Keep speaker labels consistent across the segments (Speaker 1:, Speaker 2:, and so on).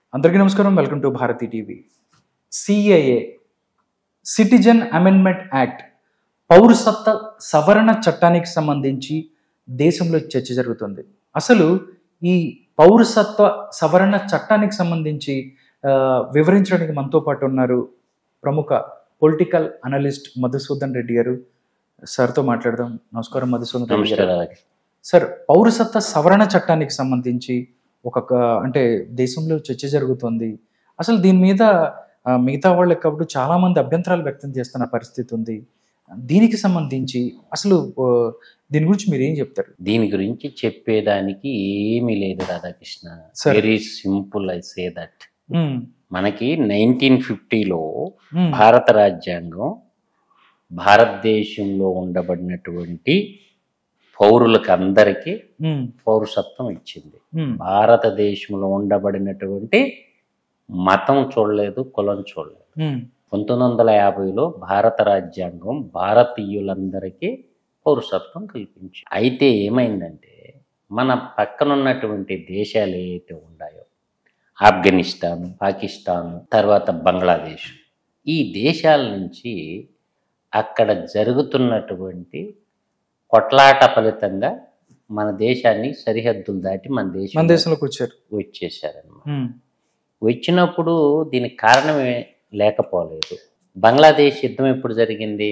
Speaker 1: అందరికీ నమస్కారం. Welcome to Bharathi TV. CAA citizen amendment act పౌరసత్వ సవరణ చట్టానికి సంబంధించి దేశంలో చర్చ జరుగుతుంది. అసలు ఈ పౌరసత్వ సవరణ చట్టానికి సంబంధించి వివరించడానికి మనతో పాటు ఉన్నారు ప్రముఖ పొలిటికల్ అనలిస్ట్ మధుసూదన్ రెడ్డి గారు. సార్తో మాట్లాడదాం. నమస్కారం మధుసూదన్ రెడ్డి గారు. సార్, పౌరసత్వ సవరణ చట్టానికి సంబంధించి అంటే దేశంలో చర్చ జరుగుతుంది. అసలు దీని మీద మిగతా వాళ్ళకి కాబట్టి చాలా మంది అభ్యంతరాలు వ్యక్తం చేస్తున్న పరిస్థితి ఉంది. దీనికి సంబంధించి అసలు దీని గురించి మీరు ఏం చెప్తారు?
Speaker 2: దీని గురించి చెప్పేదానికి ఏమీ లేదు Radhakrishna. Very simple. I say that మనకి 1950లో భారత రాజ్యాంగం భారతదేశంలో ఉండబడినటువంటి పౌరులకు అందరికీ పౌరసత్వం ఇచ్చింది. భారతదేశంలో ఉండబడినటువంటి మతం చూడలేదు, కులం చూడలేదు. 1950లో భారత రాజ్యాంగం భారతీయులందరికీ పౌరసత్వం కల్పించింది. అయితే ఏమైందంటే మన పక్కనున్నటువంటి దేశాలు ఏవైతే ఉన్నాయో ఆఫ్ఘనిస్తాన్, పాకిస్తాన్, తర్వాత బంగ్లాదేశ్, ఈ దేశాల నుంచి అక్కడ జరుగుతున్నటువంటి కొట్లాట ఫలితంగా మన దేశాన్ని సరిహద్దులు దాటి మన దేశంలోకి వచ్చేసారన్నమాట. వచ్చినప్పుడు దీనికి కారణమే లేకపోలేదు. బంగ్లాదేశ్ యుద్ధం ఎప్పుడు జరిగింది?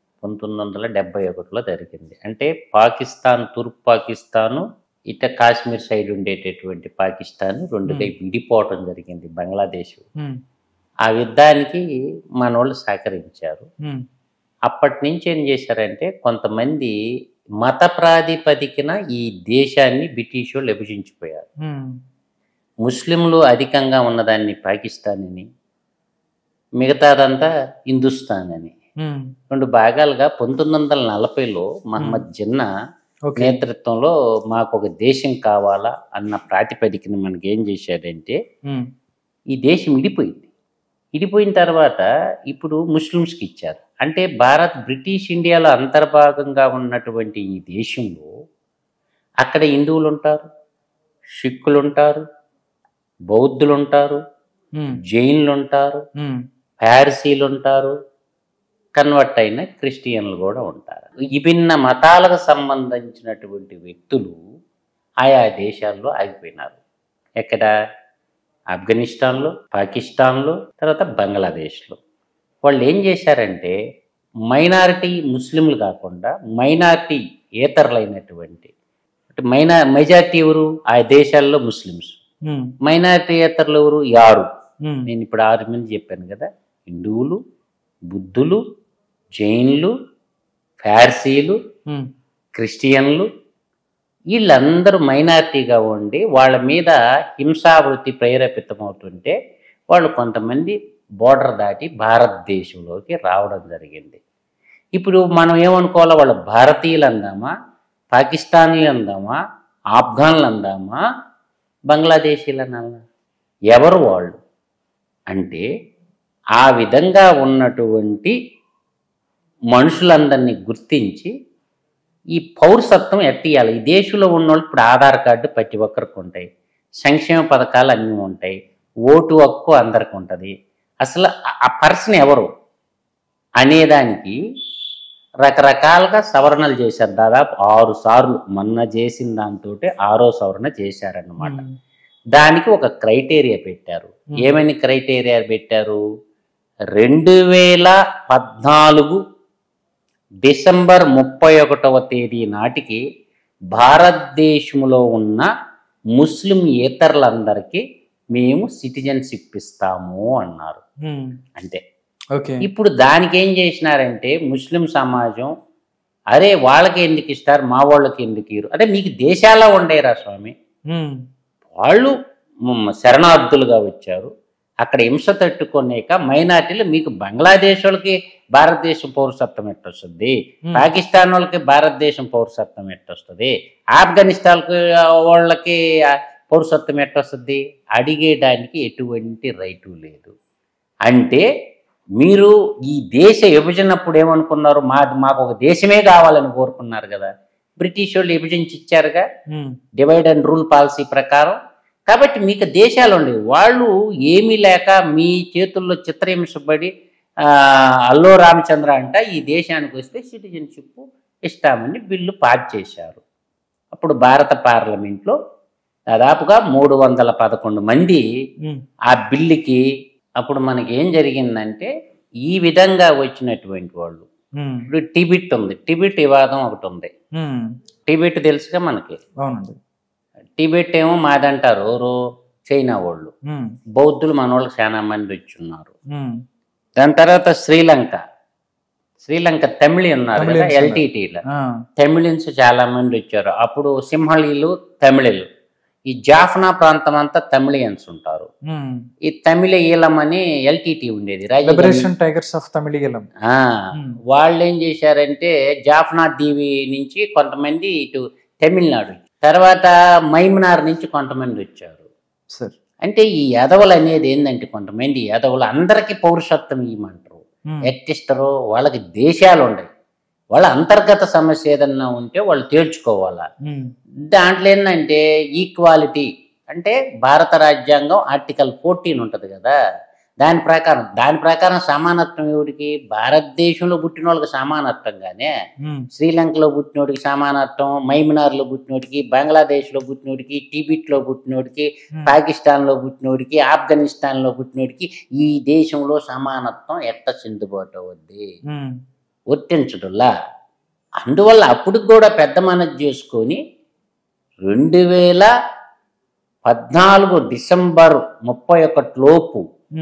Speaker 2: 1971లో జరిగింది. అంటే పాకిస్తాన్, తూర్పు పాకిస్తాను, ఇట కాశ్మీర్ సైడ్ ఉండేటటువంటి పాకిస్తాన్ రెండుగా విడిపోవటం జరిగింది బంగ్లాదేశ్. ఆ యుద్ధానికి మన వాళ్ళు సహకరించారు. అప్పటి నుంచి ఏం చేశారంటే కొంతమంది మత ప్రాతిపదికన ఈ దేశాన్ని బ్రిటిష్ వాళ్ళు విభజించిపోయారు. ముస్లింలు అధికంగా ఉన్నదాన్ని పాకిస్తాన్ అని, మిగతాదంతా హిందుస్థాన్ అని రెండు భాగాలుగా 1940లో మహమ్మద్ జిన్నా నేతృత్వంలో మాకు ఒక దేశం కావాలా అన్న ప్రాతిపదికన మనకి ఏం చేశారంటే ఈ దేశం విడిపోయింది. విడిపోయిన తర్వాత ఇప్పుడు ముస్లిమ్స్కి ఇచ్చారు. అంటే బ్రిటిష్ ఇండియాలో అంతర్భాగంగా ఉన్నటువంటి ఈ దేశంలో అక్కడ హిందువులు ఉంటారు, సిక్కులు ఉంటారు, బౌద్ధులు ఉంటారు, జైన్లు ఉంటారు, పార్సీలు ఉంటారు, కన్వర్ట్ అయిన క్రిస్టియన్లు కూడా ఉంటారు. విభిన్న మతాలకు సంబంధించినటువంటి వ్యక్తులు ఆయా దేశాల్లో ఆగిపోయినారు. ఎక్కడ? ఆఫ్ఘనిస్తాన్లో, పాకిస్తాన్లో, తర్వాత బంగ్లాదేశ్లో. వాళ్ళు ఏం చేశారంటే మైనారిటీ ముస్లింలు కాకుండా మైనారిటీ ఏతరులైనటువంటి మెజారిటీ ఎవరు ఆ దేశాల్లో? ముస్లిమ్స్. మైనారిటీ ఏతరులు ఎవరు? 6. నేను ఇప్పుడు 6 మంది చెప్పాను కదా. హిందువులు, బుద్ధులు, జైన్లు, పార్సీలు, క్రిస్టియన్లు, వీళ్ళందరూ మైనారిటీగా ఉండి వాళ్ళ మీద హింసావృత్తి ప్రేరేపితమవుతుంటే వాళ్ళు కొంతమంది బోర్డర్ దాటి భారతదేశంలోకి రావడం జరిగింది. ఇప్పుడు మనం ఏమనుకోవాలో, వాళ్ళు భారతీయులు అందామా, పాకిస్తానీలు అందామా, ఆఫ్ఘన్లు అందామా, బంగ్లాదేశీలు అనాలా? ఎవరు వాళ్ళు అంటే ఆ విధంగా ఉన్నటువంటి మనుషులందరినీ గుర్తించి ఈ పౌరసత్వం ఎట్టియాలి. ఈ దేశంలో ఉన్నోళ్ళు ఇప్పుడు ఆధార్ కార్డు ప్రతి ఒక్కరికి ఉంటాయి, సంక్షేమ పథకాలు అన్నీ ఉంటాయి, ఓటు హక్కు అందరికి ఉంటుంది. అసలు ఆ పర్సన్ ఎవరు అనేదానికి రకరకాలుగా సవరణలు చేశారు. దాదాపు 6 సార్లు మొన్న చేసిన దాంతో 6వ సవరణ చేశారన్నమాట. దానికి ఒక క్రైటీరియా పెట్టారు. ఏమని క్రైటీరియా పెట్టారు? 2014 డిసెంబర్ 31వ తేదీ నాటికి భారతదేశంలో ఉన్న ముస్లిం ఏతరులందరికీ మేము సిటిజన్షిప్ ఇస్తాము అన్నారు. అంతే. ఇప్పుడు దానికి ఏం చేసినారంటే ముస్లిం సమాజం, అరే వాళ్ళకి ఎందుకు ఇస్తారు, మా వాళ్ళకి ఎందుకు ఇరు? అంటే మీకు దేశాల్లో ఉండేరా స్వామి, వాళ్ళు శరణార్థులుగా వచ్చారు, అక్కడ హింస తట్టుకునేక మైనార్టీలు, మీకు బంగ్లాదేశ్ వాళ్ళకి భారతదేశం పౌరసత్వం ఎట్టొస్తుంది, పాకిస్తాన్ వాళ్ళకి భారతదేశం పౌరసత్వం ఎట్టొస్తుంది, ఆఫ్ఘనిస్తాన్ వాళ్ళకి పౌరసత్వం ఎట్టొస్తుంది? అడిగేయడానికి ఎటువంటి రైటు లేదు. అంటే మీరు ఈ దేశ విభజనప్పుడు ఏమనుకున్నారు? మాకు ఒక దేశమే కావాలని కోరుకున్నారు కదా. బ్రిటిష్ వాళ్ళు విభజించి ఇచ్చారుగా. డివైడ్ అండ్ రూల్ పాలసీ ప్రకారం కాబట్టి మీకు దేశాలు ఉండేవి. వాళ్ళు ఏమీ లేక మీ చేతుల్లో చిత్రహింసపడి అల్లో రామచంద్ర అంట ఈ దేశానికి వస్తే సిటిజన్షిప్ ఇస్తామని బిల్లు పాస్ చేశారు. అప్పుడు భారత పార్లమెంట్లో దాదాపుగా 311 మంది ఆ బిల్లుకి. అప్పుడు మనకి ఏం జరిగిందంటే ఈ విధంగా వచ్చినటువంటి వాళ్ళు, ఇప్పుడు టిబెట్ ఉంది, టిబెట్ వివాదం ఒకటి ఉంది. టిబెట్ తెలుసుగా మనకి. టిబెట్ ఏమో మాదంటారు ఎవరు, చైనా వాళ్ళు. బౌద్ధులు మన వాళ్ళు చాలా మంది వచ్చున్నారు. దాని తర్వాత శ్రీలంక తమిళి ఉన్నారు కదా, ఎల్టీటీలో తమిళన్స్ చాలా మంది వచ్చారు. అప్పుడు సింహళీలు తమిళలు, ఈ జాఫ్నా ప్రాంతం అంతా తమిళియన్స్ ఉంటారు. ఈ తమిళ ఈలం అని ఎల్టీటీ ఉండేది,
Speaker 1: టైగర్స్ ఆఫ్ తమిళ.
Speaker 2: వాళ్ళు ఏం చేశారంటే జాఫ్నా దీవి నుంచి కొంతమంది ఇటు తమిళనాడు, తర్వాత మైమనార్ నుంచి కొంతమంది వచ్చారు. అంటే ఈ యదవులు అనేది ఏంటంటే కొంతమంది యదవులు అందరికీ పౌరుషత్వం ఇవ్వమంటారు, ఎట్టిస్తారో వాళ్ళకి దేశాలు ఉన్నాయి, వాళ్ళ అంతర్గత సమస్య ఏదన్నా ఉంటే వాళ్ళు తేల్చుకోవాలా. దాంట్లో ఏంటంటే ఈక్వాలిటీ అంటే భారత రాజ్యాంగం ఆర్టికల్ 14 ఉంటుంది కదా, దాని ప్రకారం సమానత్వం ఎవరికి, భారతదేశంలో పుట్టిన వాళ్ళకి సమానత్వంగానే శ్రీలంకలో పుట్టినోడికి సమానత్వం, మైమనార్లో పుట్టినోడికి, బంగ్లాదేశ్లో పుట్టినోడికి, టిబెట్లో పుట్టినోడికి, పాకిస్తాన్లో పుట్టినోడికి, ఆఫ్ఘనిస్తాన్లో పుట్టినోడికి ఈ దేశంలో సమానత్వం ఎట్ట చెందుబాటు అవుద్ది, వర్తించడులా. అందువల్ల అప్పుడు కూడా పెద్ద మనసు చేసుకొని 2014 డిసెంబర్ 31 లోపు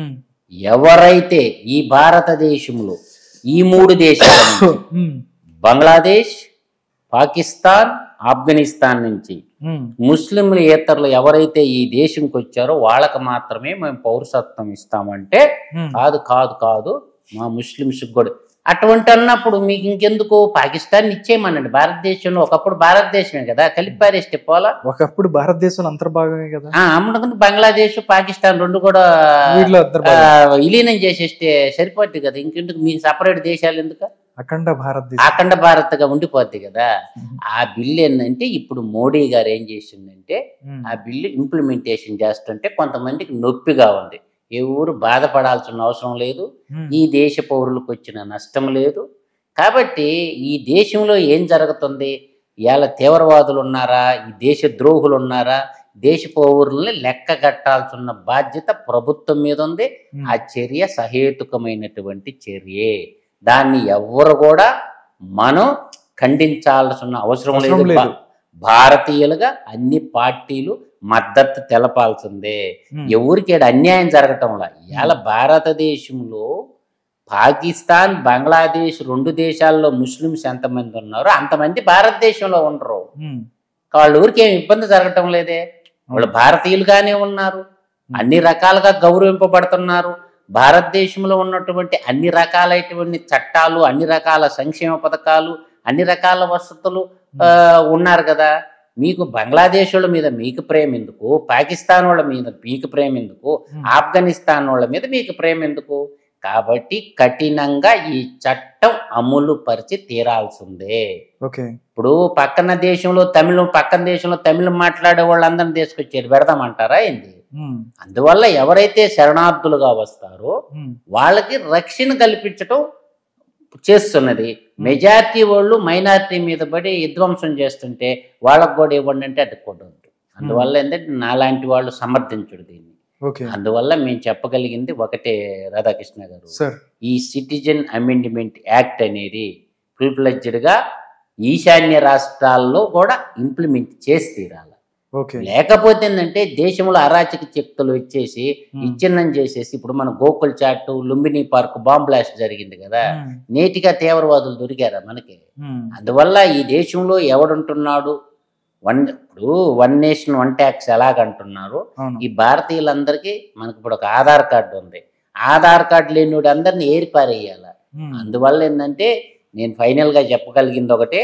Speaker 2: ఎవరైతే ఈ భారతదేశంలో ఈ 3 దేశాల నుంచి బంగ్లాదేశ్, పాకిస్తాన్, ఆఫ్ఘనిస్తాన్ నుంచి ముస్లింలు ఎవరైతే ఈ దేశంకి వచ్చారో వాళ్ళకి మాత్రమే మేము పౌరసత్వం ఇస్తామంటే కాదు మా ముస్లింస్ కూడా అటువంటి అన్నప్పుడు మీకు ఇంకెందుకు పాకిస్తాన్ ఇచ్చేయమనండి. భారతదేశంలో ఒకప్పుడు భారతదేశమే కదా, కలిపారేస్తే పోలా,
Speaker 1: ఒకప్పుడు భారతదేశంలో అంతర్భాగమే కదా.
Speaker 2: అమ్మడుకుని బంగ్లాదేశ్, పాకిస్తాన్ రెండు కూడా విలీనం చేసేస్తే సరిపోద్ది కదా, ఇంకెందుకు మీకు సపరేట్ దేశాలు ఎందుకు, అఖండ భారత్గా ఉండిపోద్ది కదా. ఆ బిల్లు ఏంటంటే ఇప్పుడు మోడీ గారు ఏం చేసిందంటే ఆ బిల్లు ఇంప్లిమెంటేషన్ చేస్తుంటే కొంతమందికి నొప్పిగా ఉంది. ఎవరు బాధపడాల్సిన అవసరం లేదు, ఈ దేశ పౌరులకు వచ్చిన నష్టం లేదు. కాబట్టి ఈ దేశంలో ఏం జరుగుతుంది, ఇవాళ తీవ్రవాదులు ఉన్నారా, ఈ దేశ ద్రోహులు ఉన్నారా, దేశ పౌరుల్ని లెక్క కట్టాల్సిన బాధ్యత ప్రభుత్వం మీద ఉంది. ఆ చర్య సహేతుకమైనటువంటి చర్యే, దాన్ని ఎవరు కూడా మనం ఖండించాల్సిన అవసరం లేదు. భారతీయులుగా అన్ని పార్టీలు మద్దతు తెలపాల్సిందే. ఎవరికి అన్యాయం జరగటంలా. ఇవాళ భారతదేశంలో పాకిస్తాన్, బంగ్లాదేశ్ రెండు దేశాల్లో ముస్లిమ్స్ ఎంతమంది ఉన్నారో అంతమంది భారతదేశంలో ఉండరు. వాళ్ళ ఊరికి ఏమి ఇబ్బంది జరగటం లేదే, వాళ్ళు భారతీయులుగానే ఉన్నారు, అన్ని రకాలుగా గౌరవింపబడుతున్నారు. భారతదేశంలో ఉన్నటువంటి అన్ని రకాలైనటువంటి చట్టాలు, అన్ని రకాల సంక్షేమ పథకాలు, అన్ని రకాల వసతులు ఉన్నారు కదా. మీకు బంగ్లాదేశ్ వాళ్ళ మీద మీకు ప్రేమ ఎందుకు, పాకిస్తాన్ వాళ్ళ మీద మీకు ప్రేమ ఎందుకు, ఆఫ్ఘనిస్తాన్ వాళ్ళ మీద మీకు ప్రేమ ఎందుకు? కాబట్టి కఠినంగా ఈ చట్టం అమలు పరిచి తీరాల్సిందే. ఇప్పుడు పక్కన దేశంలో తమిళం మాట్లాడే వాళ్ళందరినీ తీసుకొచ్చేది పెడదామంటారా ఏంది? అందువల్ల ఎవరైతే శరణార్థులుగా వస్తారో వాళ్ళకి రక్షణ కల్పించటం చేస్తున్నది. మెజారిటీ వాళ్ళు మైనారిటీ మీద పడి విధ్వంసం చేస్తుంటే వాళ్ళకు కూడా ఇవ్వండి అంటే అది కూడా ఉంది. అందువల్ల ఏంటంటే నాలాంటి వాళ్ళు సమర్థించడు దీన్ని. అందువల్ల మేము చెప్పగలిగింది ఒకటే రాధాకృష్ణ గారు, ఈ సిటిజన్ అమెండ్మెంట్ యాక్ట్ అనేది ఫుల్ ఫ్లెడ్జ్డ్గా ఈశాన్య రాష్ట్రాల్లో కూడా ఇంప్లిమెంట్ చేసి తీరాలి. లేకపోతే ఏంటంటే దేశంలో అరాచక శక్తులు వచ్చేసి విచ్ఛిన్నం చేసేసి, ఇప్పుడు మన Gokul Chat, Lumbini park bomb blast జరిగింది కదా, నేటిగా తీవ్రవాదులు దొరికారా మనకి? అందువల్ల ఈ దేశంలో ఎవడుంటున్నాడు, ఇప్పుడు 1 నేషన్ 1 ట్యాక్స్ ఎలాగంటున్నారు, ఈ భారతీయులందరికీ మనకి ఇప్పుడు ఒక ఆధార్ కార్డు ఉంది, ఆధార్ కార్డు లేనివాడు అందరినీ ఏరిపారేయాల. అందువల్ల ఏంటంటే నేను ఫైనల్గా చెప్పగలిగింది ఒకటే,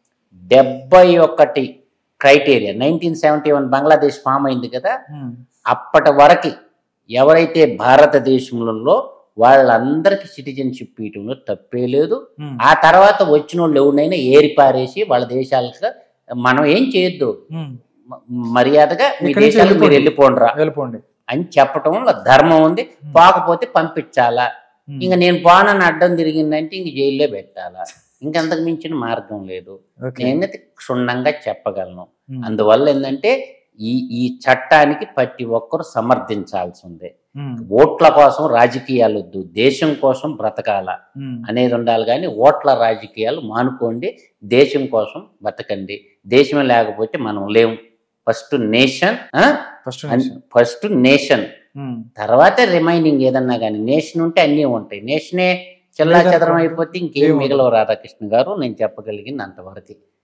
Speaker 2: 71 క్రైటీరియా 1971 బంగ్లాదేశ్ ఫామ్ అయింది కదా, అప్పటి వరకు ఎవరైతే భారతదేశంలో వాళ్ళందరికీ సిటిజన్షిప్ ఇవ్వడంలో తప్పే లేదు. ఆ తర్వాత వచ్చిన వాళ్ళు ఎవరినైనా ఏరిపారేసి వాళ్ళ దేశాలకు మనం ఏం చేయొద్దు, మర్యాదగా మీ
Speaker 1: ఇక్కడి నుంచి
Speaker 2: దేశాలకు మీరు వెళ్ళిపోండిరా
Speaker 1: వెళ్ళిపోండి.
Speaker 2: అని చెప్పటంలో ధర్మం ఉంది. పోకపోతే పంపించాలా, ఇంకా నేను పోనని అడ్డం తిరిగిందంటే ఇంక జైల్లో పెట్టాలా, ఇంకంతకు మించిన మార్గం లేదు.
Speaker 1: ఓకే.
Speaker 2: నేనైతే క్షుణ్ణంగా చెప్పగలను.
Speaker 1: ఉమ్.
Speaker 2: అందువల్ల ఏంటంటే ఈ చట్టానికి ప్రతి ఒక్కరు సమర్థించాల్సి ఉంది.
Speaker 1: ఉమ్.
Speaker 2: ఓట్ల కోసం రాజకీయాలు వద్దు, దేశం కోసం బ్రతకాల
Speaker 1: ఉమ్.
Speaker 2: అనేది ఉండాలి. కానీ ఓట్ల రాజకీయాలు మానుకోండి, దేశం కోసం బతకండి. దేశమే లేకపోతే మనం లేము. First nation,
Speaker 1: first
Speaker 2: first nation, తర్వాత రిమైనింగ్ ఏదన్నా కానీ. నేషన్ ఉంటే అన్నీ ఉంటాయి. నేషనే చెల్లా చెదరం అయిపోతే ఇంకేం మిగలవు రాధాకృష్ణ గారు. నేను చెప్పగలిగింది అంతవరకు.